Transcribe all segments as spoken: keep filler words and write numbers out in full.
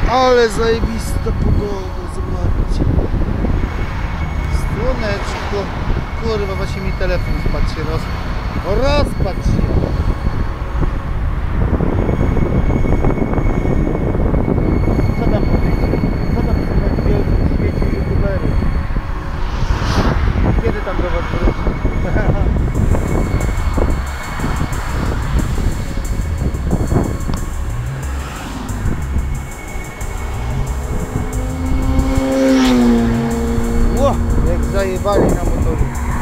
Ale zajebista pogoda, zobaczcie. Słoneczko. Kurwa, właśnie mi telefon spadł się, roz... rozpadł się. Co tam powiedzieć? Co tam w wielkim świecie youtuberów? Kiedy tam do was wróci? Jak zajebali na motorze.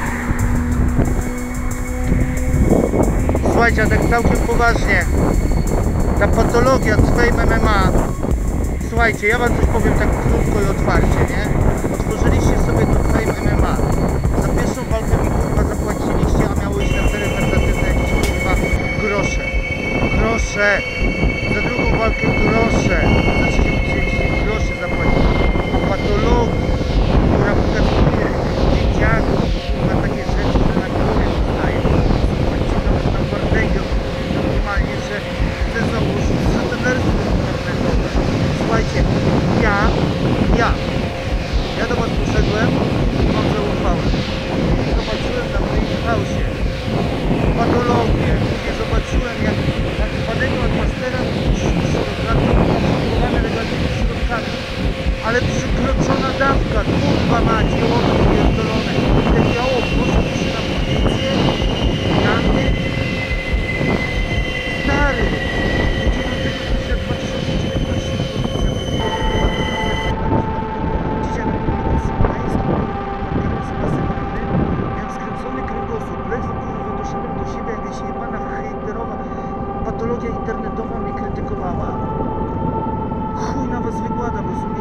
Słuchajcie, a tak całkiem poważnie, ta patologia z Fame M M A. Słuchajcie, ja wam coś powiem tak krótko i otwarcie, nie? Otworzyliście sobie to Fame M M A. Za pierwszą walkę mi kurwa zapłaciliście, a miało iść na cele charytatywne jakieś kurwa grosze. Grosze! Za drugą walkę grosze. Za trzecią chcieliście grosze zapłacić. A patologii, która pokazuje dzieciakom, kurwa takie rzeczy, że na głowie zostaje. Zobaczcie nawet na Bardego, normalnie, że chce założyć satanelstwo internetowe. Słuchajcie, ja, ja, ja do was poszedłem i wam zaufałem. Zobaczyłem na Playhouse'ie patologię, gdzie zobaczyłem jak nakładanego od mastera środkami, kontrolowane legalnymi środkami, ale przekroczona dawka, kurwa macie, łopy pierdolone. Takie o, proszę pisze na policję, jany, stary. dziewiątego stycznia dwa tysiące dziewiętnastego policja dzisiaj na Policji Smoleńsku, organizm pasywny, miałem skręcony kręgosłup, ledwo kurwa doszedłem do siebie, jakaś jebana hejterowa patologia internetowa mnie krytykowała. Chuj na was wykłada, bo